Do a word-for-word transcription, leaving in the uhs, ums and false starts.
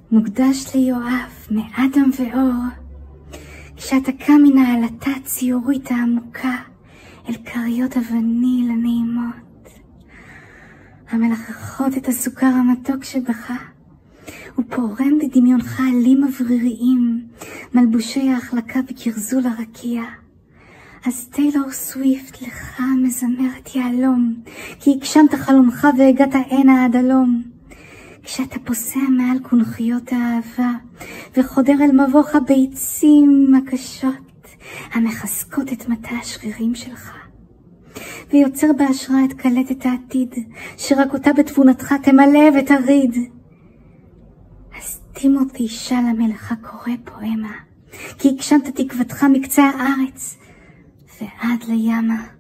מוקדש ליואב מאדם ואור, כשאתה קם מן העלתה הציורית העמוקה אל כריות הווניל הנעימות, המלחכות את הסוכר המתוק שבך, ופורם בדמיונך עלים אווריריים, מלבושי ההחלקה בקרזול הרקיע. אז טיילור סוויפט לך מזמרת יהלום, כי הגשמת חלומך והגעת הנה עד הלום. כשאתה פוסע מעל קונכיות האהבה, וחודר אל מבוך הביצים הקשות, המחזקות את מטה השרירים שלך, ויוצר בהשראה את קלטת העתיד, שרק אותה בתבונתך תמלא ותריד. אז טימותי שלמלך הקורא פואמה, כי הגשמת תקוותך מקצה הארץ ועד לימה.